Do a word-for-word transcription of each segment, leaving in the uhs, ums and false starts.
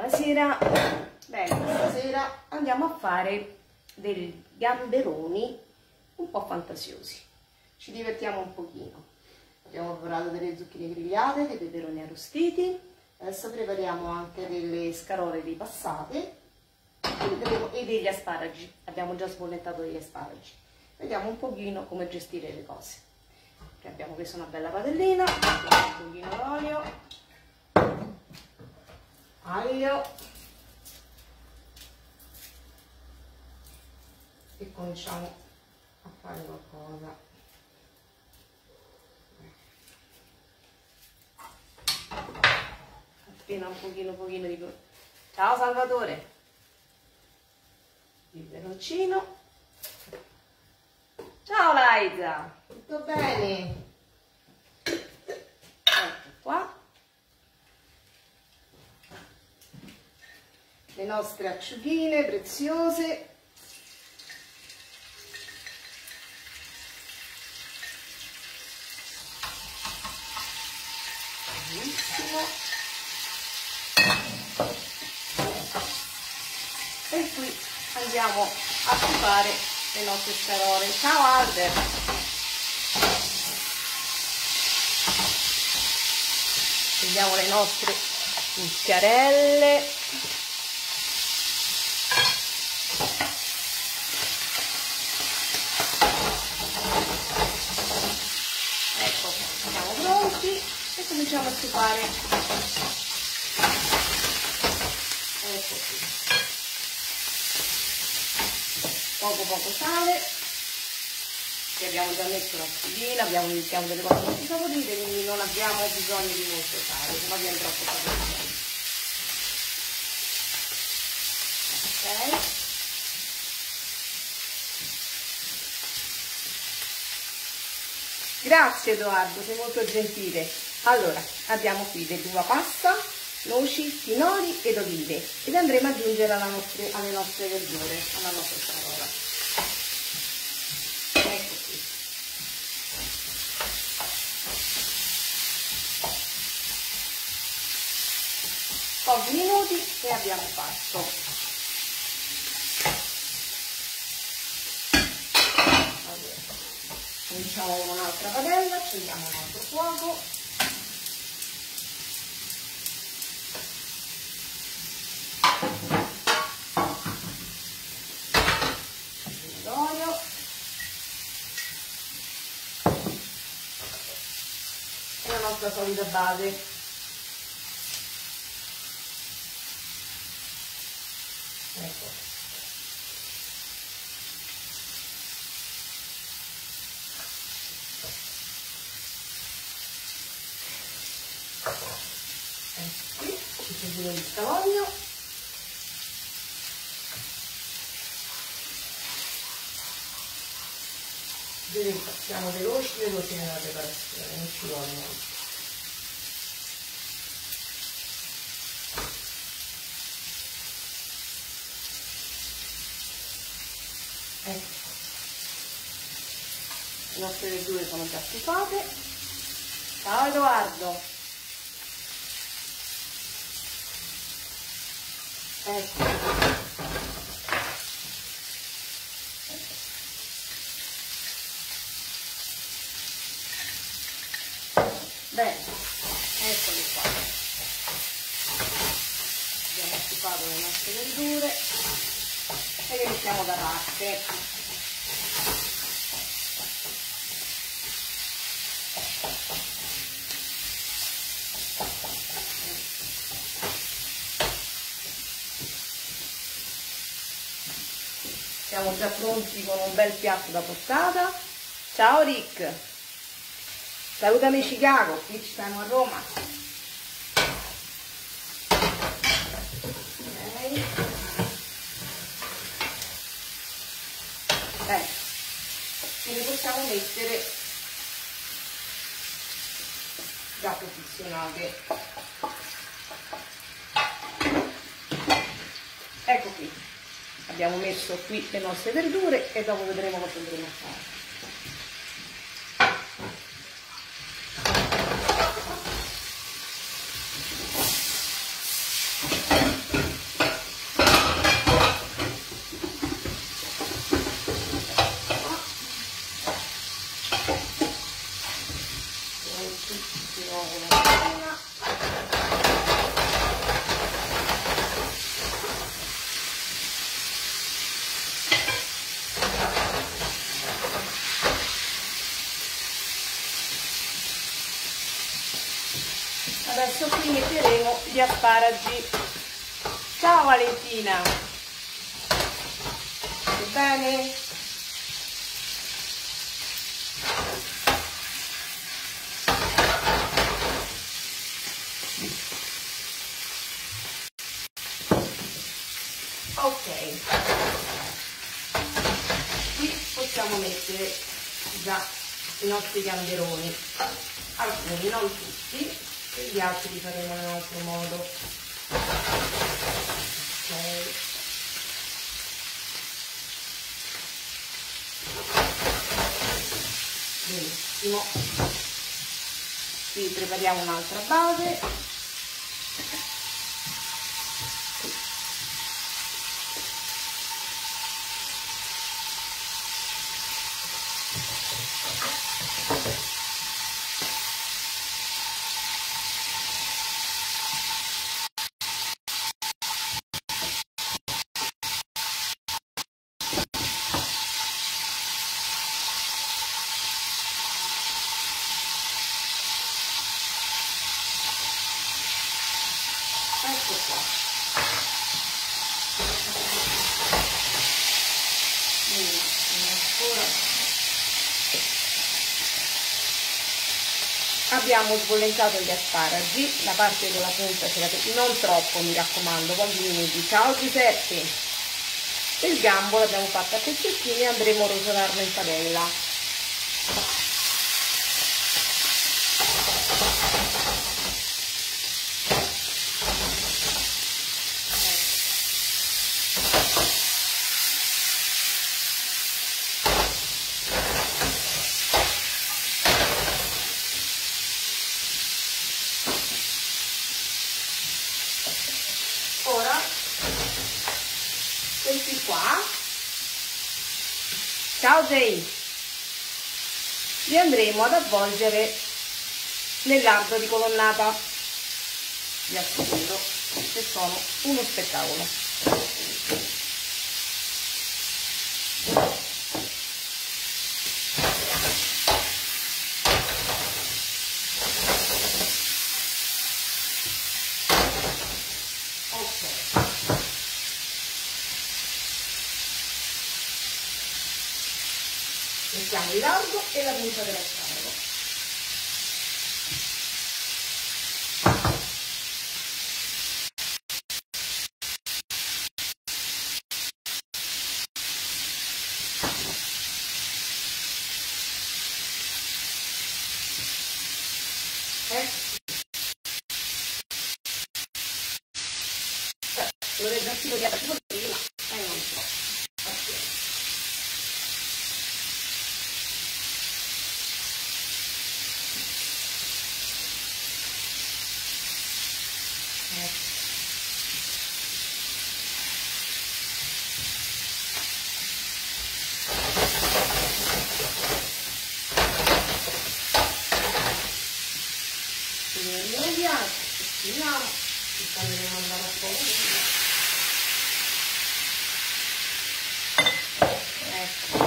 Buonasera. Bene, stasera andiamo a fare dei gamberoni un po' fantasiosi. Ci divertiamo un pochino. Abbiamo preparato delle zucchine grigliate, dei peperoni arrostiti. Adesso prepariamo anche delle scarole ripassate e degli asparagi. Abbiamo già sbollettato degli asparagi. Vediamo un pochino come gestire le cose. Abbiamo preso una bella padellina, un pochino d'olio, aglio e cominciamo a fare qualcosa. Appena un pochino un pochino di... Ciao Salvatore! Il peperoncino. Ciao Laiza! Tutto bene? Ecco qua. Le nostre acciughine preziose. Benissimo. E qui andiamo a fare le nostre scarole. Ciao Alder! Prendiamo le nostre cucchiarelle. Ecco, siamo pronti e cominciamo a stufare. Ecco qui. Poco poco sale, che abbiamo già messo la cipolla, abbiamo iniziato delle cose molto saporite, quindi non abbiamo bisogno di molto sale, se no viene troppo saporito. Ok. Grazie Edoardo, sei molto gentile. Allora, abbiamo qui dell'uva passa, noci, pinoli ed olive ed andremo ad aggiungere alla nostre, alle nostre verdure, alla nostra scarola. Ecco qui. Pochi minuti e abbiamo fatto. Allora, cominciamo con un'altra padella, accendiamo un altro fuoco. La solita base. Ecco. Ecco qui, ci servirà il scaloglio. Siamo veloci, veloci nella preparazione, non ci vuole molto. Ecco, le nostre verdure sono già stufate. Ciao Edoardo! Ecco. Bene, eccoli qua. Abbiamo stufato le nostre verdure e le mettiamo da parte. Siamo già pronti con un bel piatto da portata. Ciao Rick! Salutami Chicago, qui ci siamo a Roma. Ok. Bene, e le possiamo mettere già posizionate. Ecco qui, abbiamo messo qui le nostre verdure e dopo vedremo cosa andremo a fare. ci metteremo gli asparagi. Ciao Valentina, tutto bene? Ok, qui possiamo mettere già i nostri gamberoni, alcuni, non tutti, e gli altri li faremo in un altro modo. Ok, benissimo, qui prepariamo un'altra base. Ecco qua. Abbiamo sbollentato gli asparagi, la parte della punta ce la non troppo, mi raccomando, bambini. Ciao Giuseppe. Il gambo l'abbiamo fatto a pezzettini e andremo a rosolarlo in padella. Ora questi qua, ciao Jay, li andremo ad avvolgere nel lardo di colonnata. Vi assicuro che sono uno spettacolo. Mettiamo il largo e la punta dell'aspargo. Eh? Dovrebbe essere di altro prima, eh non so. Vediamo, finiamo, ci faremo andare a poco. Ecco.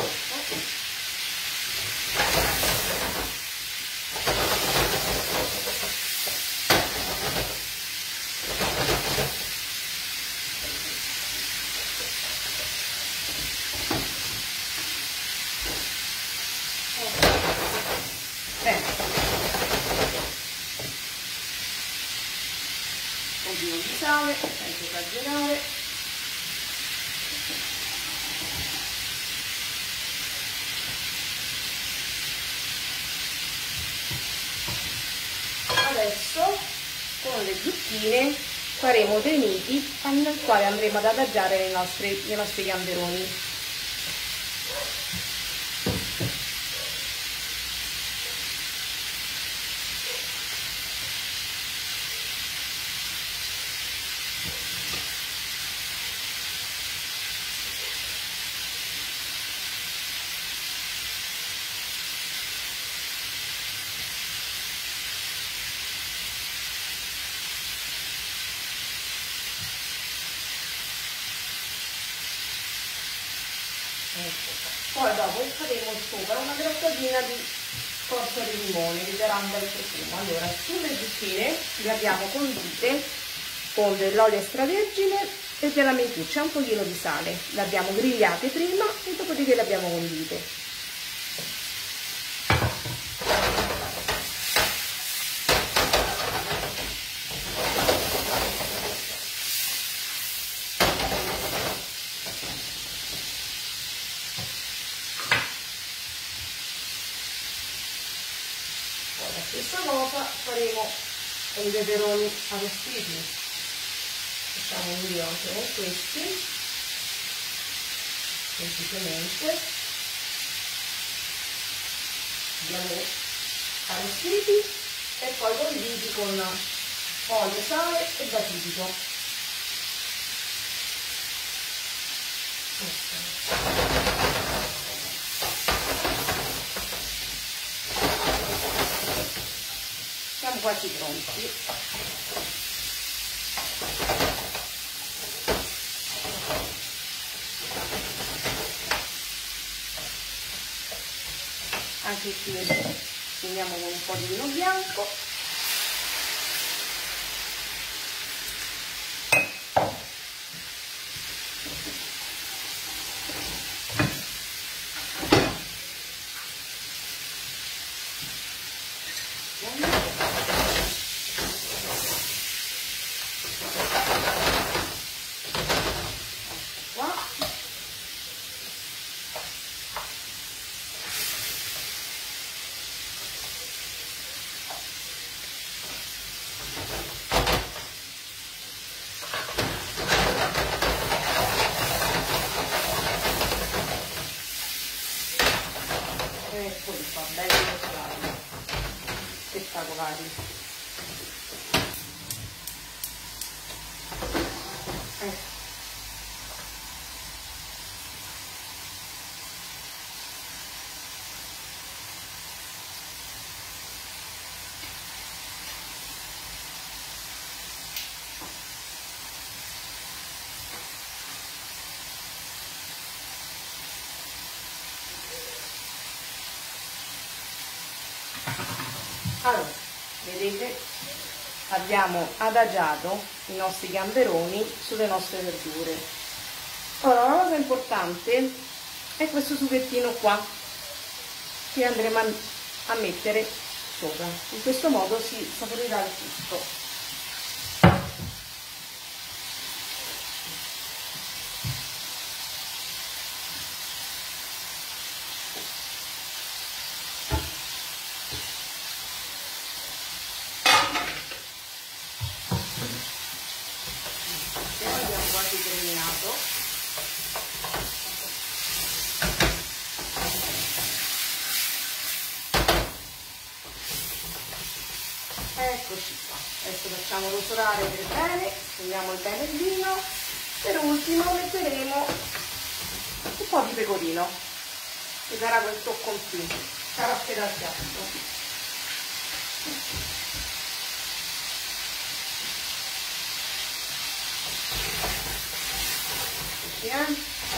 Un pochino di sale, senza esagerare. Adesso con le zucchine faremo dei nidi nel quale andremo ad adagiare le nostre, i nostri gamberoni. Ecco. Poi dopo faremo sopra una grattatina di scorza di limone, vi darà un bel profumo. Allora, sulle zucchine le abbiamo condite con dell'olio extravergine e della mentuccia, un pochino di sale. Le abbiamo grigliate prima e dopodiché le abbiamo condite. Stessa cosa faremo con i peperoni arrostiti, facciamo un video anche con questi, semplicemente abbiamo arrostiti e poi conditi con olio, sale e basilico. Siamo quasi pronti. Anche qui finiamo con un po' di vino bianco. Eccoli qua, belli mescolati, spettacolari. Ecco. Allora, vedete, abbiamo adagiato i nostri gamberoni sulle nostre verdure. Ora, una cosa importante è questo sughettino qua che andremo a mettere sopra. In questo modo si saporirà il tutto. Quasi terminato. Eccoci qua, adesso facciamo rosolare per bene, togliamo il bene il vino, per ultimo metteremo un po' di pecorino che darà quel tocco in più, carattere al piatto. Eh?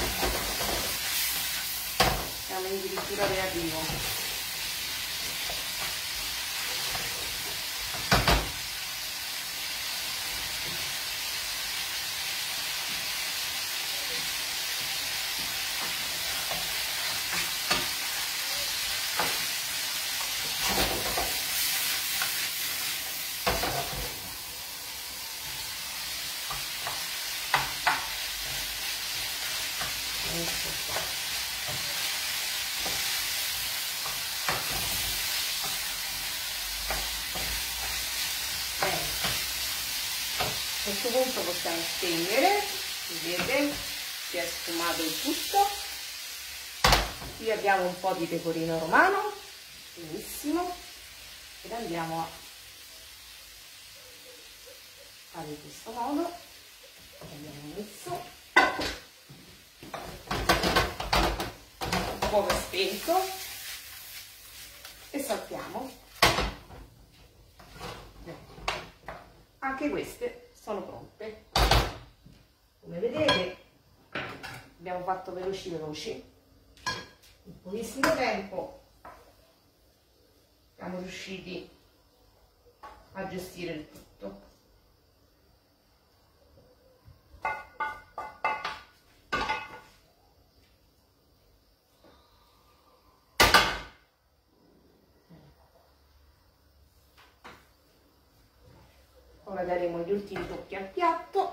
Siamo addirittura creativo. Ecco qua. Bene. A questo punto possiamo spegnere, vedete, si è sfumato il tutto. Qui abbiamo un po' di pecorino romano, benissimo, ed andiamo a fare in questo modo. Abbiamo messo uovo spento e saltiamo. Anche queste sono pronte. Come vedete abbiamo fatto veloci veloci, in pochissimo tempo siamo riusciti a gestire il tutto. Ora daremo gli ultimi tocchi al piatto.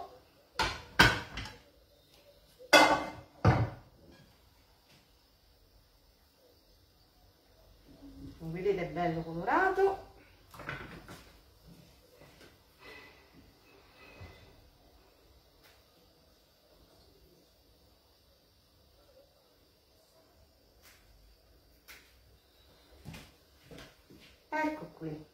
Come vedete è bello colorato. Ecco qui.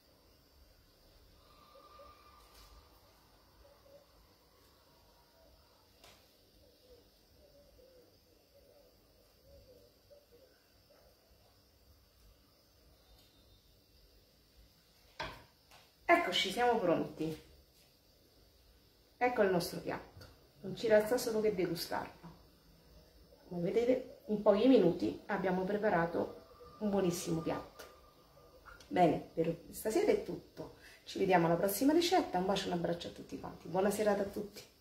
Eccoci, siamo pronti. Ecco il nostro piatto. Non ci resta solo che degustarlo. Come vedete, in pochi minuti abbiamo preparato un buonissimo piatto. Bene, per stasera è tutto. Ci vediamo alla prossima ricetta. Un bacio e un abbraccio a tutti quanti. Buona serata a tutti.